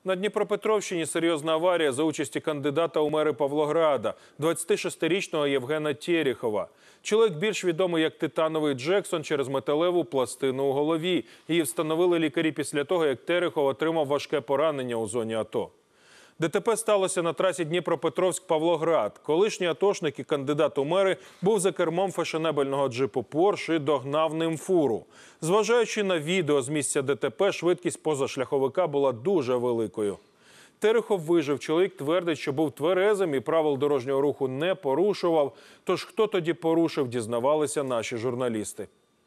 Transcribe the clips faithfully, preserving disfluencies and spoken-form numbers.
На Дніпропетровщині серйозна аварія за участі кандидата у мери Павлограда, двадцятишестирічного Євгена Терехова. Чоловік більш відомий як титановий Джексон через металеву пластину у голові. Її встановили лікарі після того, як Терехов отримав важке поранення у зоні АТО. ДТП сталося на трасі Дніпропетровськ-Павлоград. Колишній атошник і кандидат у мери був за кермом фешенебельного джипу «Порш» і догнав ним фуру. Зважаючи на відео з місця ДТП, швидкість позашляховика була дуже великою. Терехов вижив. Чоловік твердить, що був тверезим і правил дорожнього руху не порушував. Тож хто тоді порушив, дізнавалися наші журналісти.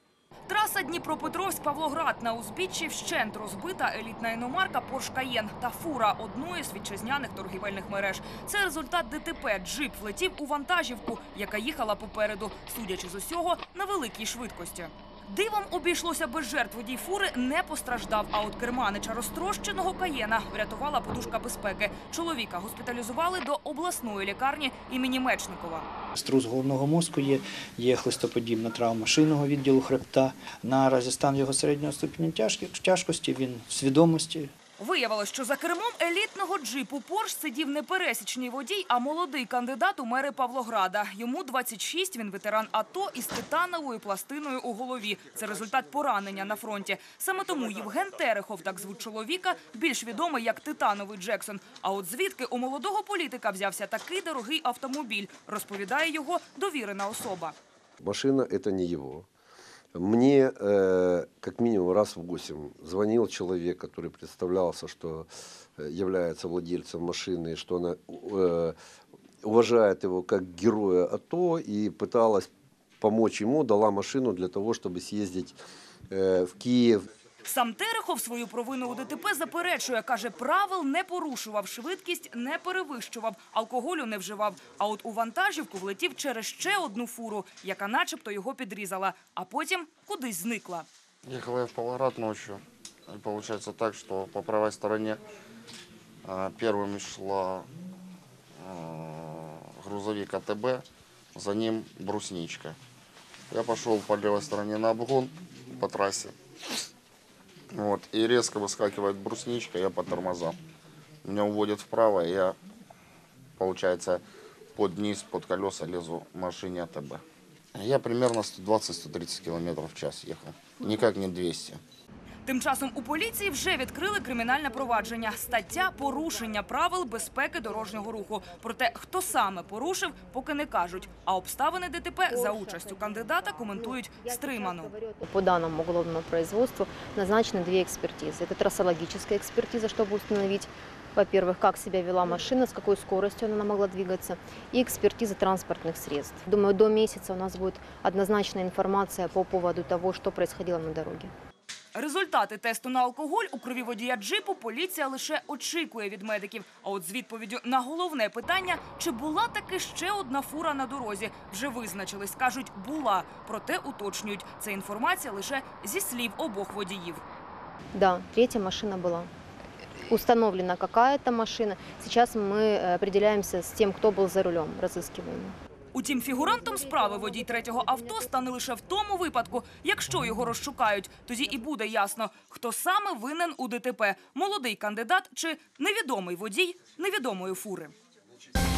Траса Дніпропетровськ-Павлоград. На узбіччі вщент розбита елітна іномарка «Порш Каєн» та фура одної з вітчизняних торгівельних мереж. Це результат ДТП. Джип влетів у вантажівку, яка їхала попереду, судячи з усього, на великій швидкості. Дивом обійшлося без жертв. Водій фури не постраждав, а от керманича розтрощеного «Каєна» врятувала подушка безпеки. Чоловіка госпіталізували до обласної лікарні імені Мечникова. Струс головного мозку є, є хлистоподібна травма шийного відділу хребта. Наразі стан його середнього ступеня тяжкості, він в свідомості. Виявилось, що за кермом елітного джипу «Порш» сидів не пересічний водій, а молодий кандидат у мери Павлограда. Йому двадцять шість, він ветеран АТО із титановою пластиною у голові. Це результат поранення на фронті. Саме тому Євген Терехов, так звуть чоловіка, більш відомий як титановий Джексон. А от звідки у молодого політика взявся такий дорогий автомобіль, розповідає його довірена особа. Машина – це не його. Мне э, как минимум раз в восемь звонил человек, который представлялся, что является владельцем машины, что она э, уважает его как героя АТО и пыталась помочь ему, дала машину для того, чтобы съездить э, в Киев. Сам Терехов свою провину у ДТП заперечує. Каже, правил не порушував, швидкість не перевищував, алкоголю не вживав. А от у вантажівку влетів через ще одну фуру, яка начебто його підрізала, а потім кудись зникла. Ехал я в Павлоград ночью. И получается так, что по правой стороне первым шла грузовик АТБ, за ним брусничка. Я пошел по левой стороне на обгон по трассе. Вот, и резко выскакивает брусничка, я по тормозам. Меня уводят вправо, и я, получается, под низ, под колеса лезу в машине АТБ. Я примерно сто двадцать — сто тридцать километров в час ехал, никак не двести. Тим часом у поліції вже відкрили кримінальне провадження. Стаття «Порушення правил безпеки дорожнього руху». Проте, хто саме порушив, поки не кажуть. А обставини ДТП за участю кандидата коментують стримано. По данному уголовному производству назначены две экспертизы. Это трассологическая экспертиза, чтобы установить, во-первых, как себя вела машина, с какой скоростью она могла двигаться, и экспертиза транспортных средств. Думаю, до месяца у нас будет однозначная информация по поводу того, что происходило на дороге. Результати тесту на алкоголь у крові водія джипу поліція лише очікує від медиків. А от з відповіддю на головне питання, чи була таки ще одна фура на дорозі, вже визначились. Кажуть, була. Проте уточнюють, це інформація лише зі слів обох водіїв. Да, третья машина была. Установлена какая-то машина. Сейчас мы определяемся с тем, кто был за рулем, разыскиваем. Утім, фігурантом справи водій третього авто стане лише в тому випадку, якщо його розшукають. Тоді і буде ясно, хто саме винен у ДТП – молодий кандидат чи невідомий водій невідомої фури.